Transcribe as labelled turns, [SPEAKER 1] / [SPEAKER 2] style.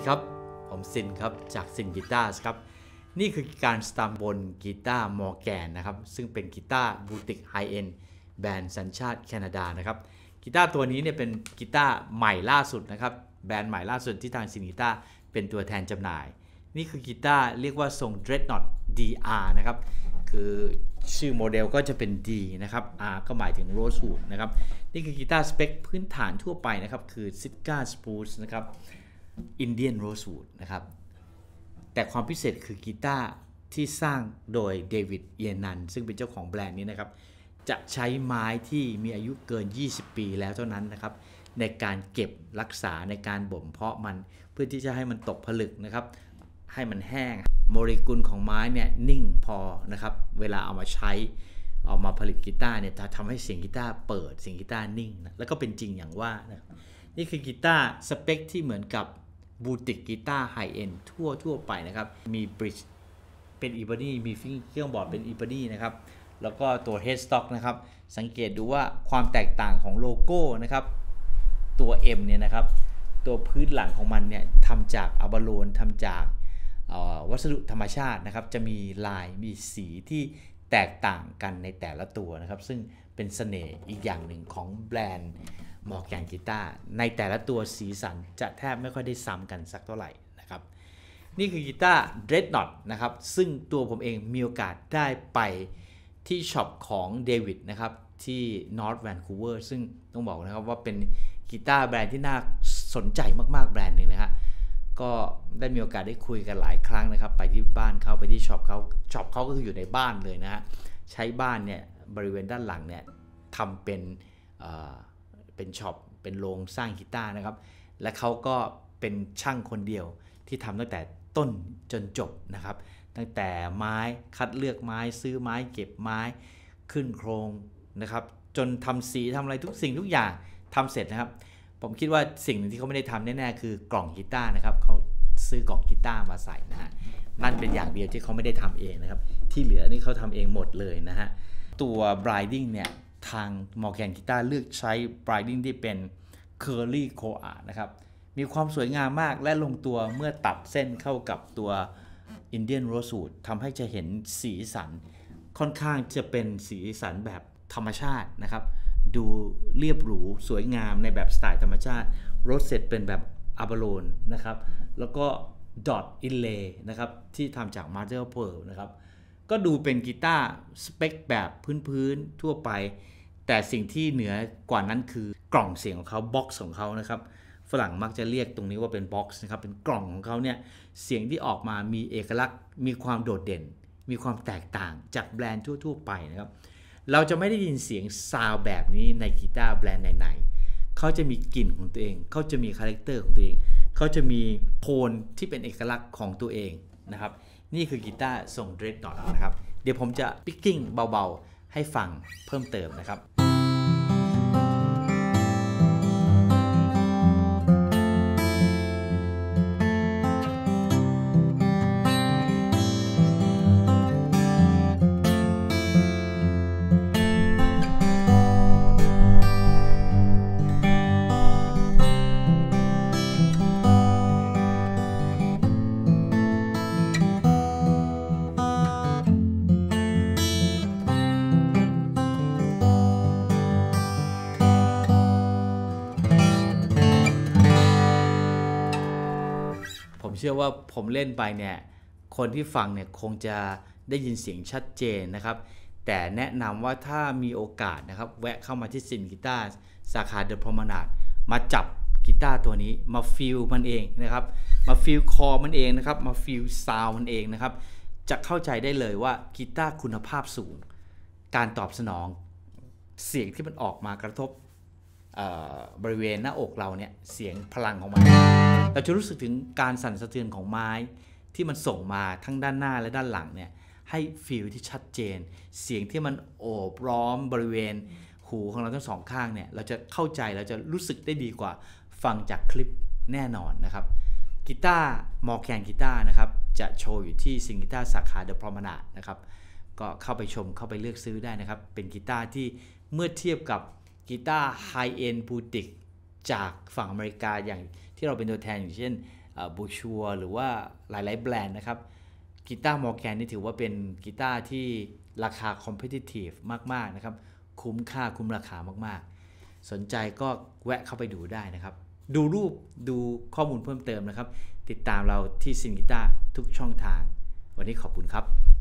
[SPEAKER 1] ครับผมซินครับจากซินกีตาร์ครับนี่คือการสตาร์ทบนกีตาร์มอร์แกนนะครับซึ่งเป็นกีตาร์บูติกไฮเอ็นด์แบรนด์สัญชาติแคนาดานะครับกีตาร์ตัวนี้เนี่ยเป็นกีตาร์ใหม่ล่าสุดนะครับแบรนด์ใหม่ล่าสุดที่ทางซินกีตาร์เป็นตัวแทนจำหน่ายนี่คือกีตาร์เรียกว่าทรง Dreadnought DR นะครับคือชื่อโมเดลก็จะเป็น D นะครับ R ก็หมายถึง Rosewood นะครับนี่คือกีตาร์สเปคพื้นฐานทั่วไปนะครับคือ Sitka Spruce นะครับ Indian Rosewood นะครับแต่ความพิเศษคือกีตาร์ที่สร้างโดยเดวิดเอียนันซึ่งเป็นเจ้าของแบรนด์นี้นะครับจะใช้ไม้ที่มีอายุเกิน20ปีแล้วเท่านั้นนะครับในการเก็บรักษาในการบ่มเพาะมันเพื่อที่จะให้มันตกผลึกนะครับให้มันแห้งโมเลกุลของไม้เนี่ยนิ่งพอนะครับเวลาเอามาใช้เอามาผลิตกีตาร์เนี่ยจะทำให้เสียงกีตาร์เปิดเสียงกีตาร์นิ่งนะแล้วก็เป็นจริงอย่างว่านะนี่คือกีตาร์สเปคที่เหมือนกับบูติกกีตาร์ไฮเอ็นด์ทั่วไปนะครับมีบริดจ์เป็นอีบานีมีเครื่องบอร์ดเป็นอีบานีนะครับแล้วก็ตัวเฮดสต็อกนะครับสังเกตดูว่าความแตกต่างของโลโก้นะครับตัว M เนี่ยนะครับตัวพื้นหลังของมันเนี่ยทำจากอะบาโลนทำจากวัสดุธรรมชาตินะครับจะมีลายมีสีที่แตกต่างกันในแต่ละตัวนะครับซึ่งเป็นเสน่ห์อีกอย่างหนึ่งของแบรนด์มอร์แกนกีตาร์ในแต่ละตัวสีสันจะแทบไม่ค่อยได้ซ้ำกันสักเท่าไหร่นะครับนี่คือกีตาร์ Dreadnought นะครับซึ่งตัวผมเองมีโอกาสได้ไปที่ช็อปของเดวิดนะครับที่ North Vancouver ซึ่งต้องบอกนะครับว่าเป็นกีตาร์แบรนด์ที่น่าสนใจมากๆแบรนด์หนึ่งนะฮะก็ได้มีโอกาสได้คุยกันหลายครั้งนะครับไปที่บ้านเขาไปที่ช็อปเขาก็คืออยู่ในบ้านเลยนะฮะใช้บ้านเนี่ยบริเวณด้านหลังเนี่ยทำเป็นช็อปเป็นโรงสร้างกีตาร์นะครับและเขาก็เป็นช่างคนเดียวที่ทำตั้งแต่ต้นจนจบนะครับตั้งแต่ไม้คัดเลือกไม้ซื้อไม้เก็บไม้ขึ้นโครงนะครับจนทำสีทำอะไรทุกสิ่งทุกอย่างทำเสร็จนะครับผมคิดว่าสิ่งหนึ่งที่เขาไม่ได้ทำแน่ๆคือกล่องกีตาร์นะครับเขาซื้อกล่องกีตาร์มาใส่นะฮะนั่นเป็นอย่างเดียวที่เขาไม่ได้ทำเองนะครับที่เหลือนี่เขาทำเองหมดเลยนะฮะตัว Briding เนี่ยทาง Morgan Guitar เลือกใช้ Briding ที่เป็น Curly Coa นะครับมีความสวยงามมากและลงตัวเมื่อตัดเส้นเข้ากับตัว Indian Rosewood ทำให้จะเห็นสีสันค่อนข้างจะเป็นสีสันแบบธรรมชาตินะครับดูเรียบหรูสวยงามในแบบสไตล์ธรรมชาติโรสเซตเป็นแบบอะบาโลนนะครับแล้วก็ดอทอินเลย์นะครับที่ทำจากมาร์เจอร์เพร์ลนะครับก็ดูเป็นกีตาร์สเปคแบบพื้นๆทั่วไปแต่สิ่งที่เหนือกว่านั้นคือกล่องเสียงของเขาบ็อกซ์ของเขานะครับฝรั่งมักจะเรียกตรงนี้ว่าเป็นบ็อกซ์นะครับเป็นกล่องของเขาเนี่ยเสียงที่ออกมามีเอกลักษณ์มีความโดดเด่นมีความแตกต่างจากแบรนด์ทั่วๆไปนะครับเราจะไม่ได้ยินเสียงซาวด์แบบนี้ในกีตาร์แบรนด์ไหนๆเขาจะมีกลิ่นของตัวเองเขาจะมีคาแรคเตอร์ของตัวเองเขาจะมีโทนที่เป็นเอกลักษณ์ของตัวเองนะครับนี่คือกีตาร์ทรง Dreadnought นะครับเดี๋ยวผมจะปิกกิ้งเบาๆให้ฟังเพิ่มเติมนะครับผมเชื่อว่าผมเล่นไปเนี่ยคนที่ฟังเนี่ยคงจะได้ยินเสียงชัดเจนนะครับแต่แนะนำว่าถ้ามีโอกาสนะครับแวะเข้ามาที่ซินกีตาร์สาขาเดอะพรอมนาดมาจับกีตาร์ตัวนี้มาฟีลมันเองนะครับมาฟีลคอมันเองนะครับมาฟีลซาวมันเองนะครับจะเข้าใจได้เลยว่ากีตาร์คุณภาพสูงการตอบสนองเสียงที่มันออกมากระทบบริเวณหน้าอกเราเนี่ยเสียงพลังของมันเราจะรู้สึกถึงการสั่นสะเทือนของไม้ที่มันส่งมาทั้งด้านหน้าและด้านหลังเนี่ยให้ฟีลที่ชัดเจนเสียงที่มันโอบล้อมบริเวณหูของเราทั้งสองข้างเนี่ยเราจะเข้าใจเราจะรู้สึกได้ดีกว่าฟังจากคลิปแน่นอนนะครับกีตาร์มอร์แกนกีตาร์นะครับจะโชว์อยู่ที่ซินกีตาร์สาขาเดอะพรอมนาดนะครับก็เข้าไปชมเข้าไปเลือกซื้อได้นะครับเป็นกีตาร์ที่เมื่อเทียบกับกีตาร์ไฮเอ็นด์บูติกจากฝั่งอเมริกาอย่างที่เราเป็นตัวแทนอย่างเช่นบูชัวหรือว่าหลายๆแบรนด์นะครับกีตาร์มอร์แกนนี่ถือว่าเป็นกีตาร์ที่ราคา competitive มากๆนะครับคุ้มค่าคุ้มราคามากๆสนใจก็แวะเข้าไปดูได้นะครับดูรูปดูข้อมูลเพิ่มเติมนะครับติดตามเราที่ซินกีตาร์ทุกช่องทางวันนี้ขอบคุณครับ